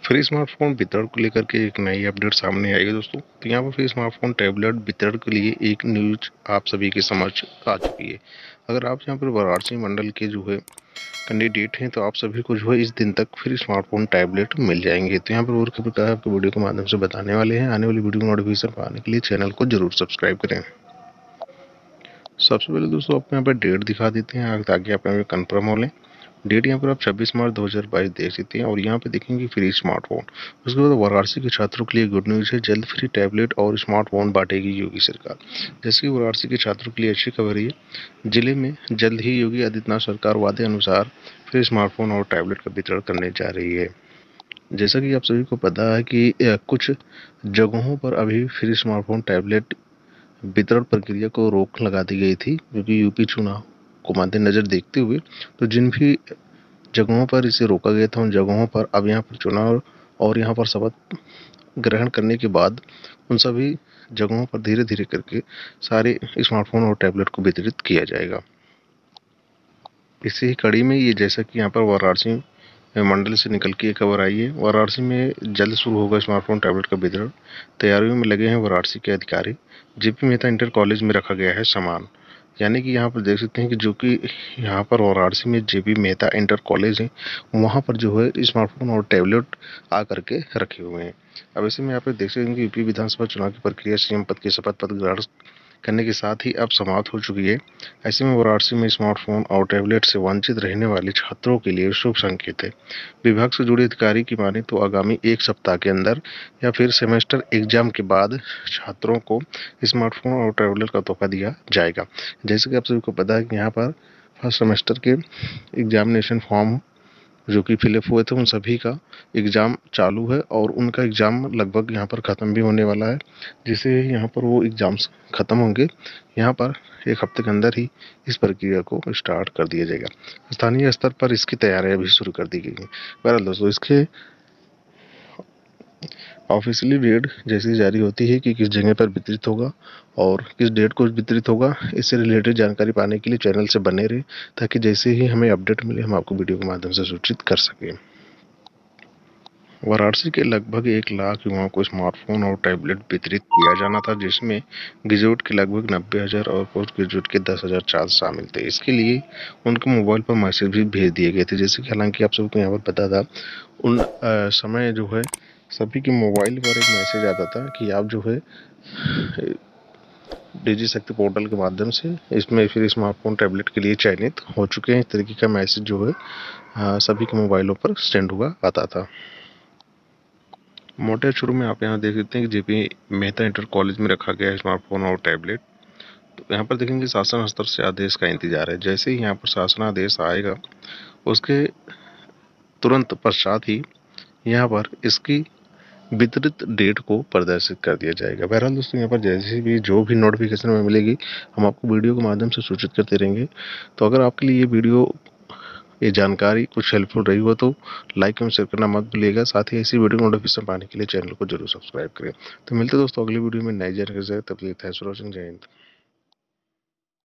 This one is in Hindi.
फ्री स्मार्टफोन वितरण को लेकर के एक नई अपडेट सामने आई है दोस्तों। तो यहाँ पर फ्री स्मार्टफोन टैबलेट वितरण के लिए एक न्यूज आप सभी के समक्ष आ चुकी है। अगर आप यहाँ पर वाराणसी मंडल के जो है कैंडिडेट हैं तो आप सभी को जो है इस दिन तक फ्री स्मार्टफोन टैबलेट मिल जाएंगे। तो यहाँ पर और खबर का आपको वीडियो के माध्यम से बताने वाले हैं। आने वाली वीडियो को नोटिफिकेशन पाने के लिए चैनल को जरूर सब्सक्राइब करें। सबसे पहले दोस्तों आपको यहाँ पर डेट दिखा देते हैं ताकि आप यहाँ पे कन्फर्म हो लें। डेट यहाँ पर आप 26 मार्च 2022 देख सकते हैं और यहाँ पे देखेंगे फ्री स्मार्टफोन। उसके बाद वाराणसी के छात्रों के लिए गुड न्यूज़ है, जल्द फ्री टैबलेट और स्मार्टफोन बांटेगी योगी सरकार। जैसे कि वाराणसी के छात्रों के लिए अच्छी खबर है, जिले में जल्द ही योगी आदित्यनाथ सरकार वादे अनुसार फ्री स्मार्टफोन और टैबलेट का वितरण करने जा रही है। जैसा कि आप सभी को पता है कि कुछ जगहों पर अभी फ्री स्मार्टफोन टैबलेट वितरण प्रक्रिया को रोक लगा दी गई थी, क्योंकि यूपी चुनाव को मद्देनजर देखते हुए तो जिन भी जगहों पर इसे रोका गया था उन जगहों पर अब यहाँ पर चुनाव और यहाँ पर शपथ ग्रहण करने के बाद उन सभी जगहों पर धीरे धीरे करके सारे स्मार्टफोन और टैबलेट को वितरित किया जाएगा। इसी कड़ी में ये जैसा कि यहाँ पर वाराणसी मंडल से निकल के खबर आई है, वाराणसी में जल्द शुरू होगा स्मार्टफोन टैबलेट का वितरण। तैयारियों में लगे हैं वाराणसी के अधिकारी। जेपी मेहता इंटर कॉलेज में रखा गया है सामान। यानी कि यहाँ पर देख सकते हैं कि जो कि यहाँ पर वाराणसी में जेपी मेहता इंटर कॉलेज है, वहाँ पर जो है स्मार्टफोन और टैबलेट आ करके रखे हुए हैं। अब ऐसे में यहाँ पर देख सकते हैं कि यूपी विधानसभा चुनाव की प्रक्रिया सीएम पद के शपथ पत्र ग्रहण करने के साथ ही अब समाप्त हो चुकी है। ऐसे में वाराणसी में स्मार्टफोन और टैबलेट से वंचित रहने वाले छात्रों के लिए शुभ संकेत है। विभाग से जुड़े अधिकारी की माने तो आगामी एक सप्ताह के अंदर या फिर सेमेस्टर एग्जाम के बाद छात्रों को स्मार्टफोन और टैबलेट का तोहफा दिया जाएगा। जैसे कि आप सभी को पता है कि यहाँ पर फर्स्ट सेमेस्टर के एग्जामिनेशन फॉर्म जो कि फिलअप हुए थे उन सभी का एग्ज़ाम चालू है और उनका एग्ज़ाम लगभग यहाँ पर ख़त्म भी होने वाला है। जिसे यहाँ पर वो एग्ज़ाम्स ख़त्म होंगे, यहाँ पर एक हफ्ते के अंदर ही इस प्रक्रिया को स्टार्ट कर दिया जाएगा। स्थानीय स्तर पर इसकी तैयारियां भी शुरू कर दी गई हैं। बहरहाल दोस्तों, इसके ऑफिशियली डेट जैसे जारी होती है कि किस जगह पर वितरित होगा और किस डेट को वितरित होगा, इससे रिलेटेड जानकारी पाने के लिए चैनल से बने रहे, ताकि जैसे ही हमें अपडेट मिले हम आपको वीडियो के माध्यम से सूचित कर सकें। वाराणसी के लगभग 1 लाख युवाओं को स्मार्टफोन और टैबलेट वितरित किया जाना था, जिसमें ग्रेजुएट के लगभग 90,000 और पोस्ट ग्रेजुएट के 10,000 छात्र शामिल थे। इसके लिए उनके मोबाइल पर मैसेज भी भेज दिए गए थे। जैसे कि हालांकि आप सबको यहाँ पर पता था, उन समय जो है सभी के मोबाइल पर एक मैसेज आता था कि आप जो है डिजी शक्ति पोर्टल के माध्यम से इसमें फिर स्मार्टफोन टैबलेट के लिए चयनित हो चुके हैं। इस तरीके का मैसेज जो है सभी के मोबाइलों पर सेंड हुआ आता था। मोटे शुरू में आप यहाँ देख सकते हैं कि जेपी मेहता इंटर कॉलेज में रखा गया है स्मार्टफोन और टैबलेट। तो यहाँ पर देखेंगे शासन स्तर से आदेश का इंतजार है। जैसे ही यहाँ पर शासन आदेश आएगा उसके तुरंत पश्चात ही यहाँ पर इसकी वितरित डेट को प्रदर्शित कर दिया जाएगा। बहरहाल दोस्तों, यहाँ पर जैसे भी जो भी नोटिफिकेशन में मिलेगी हम आपको वीडियो के माध्यम से सूचित करते रहेंगे। तो अगर आपके लिए ये जानकारी कुछ हेल्पफुल रही हो तो लाइक एवं शेयर करना मत भूलिएगा। साथ ही ऐसी वीडियो नोटिफिकेशन पाने के लिए चैनल को जरूर सब्सक्राइब करें। तो मिलते दोस्तों अगली वीडियो में नई जानकारी से, तब तक थैंक्स फॉर वॉचिंग। जय हिंद।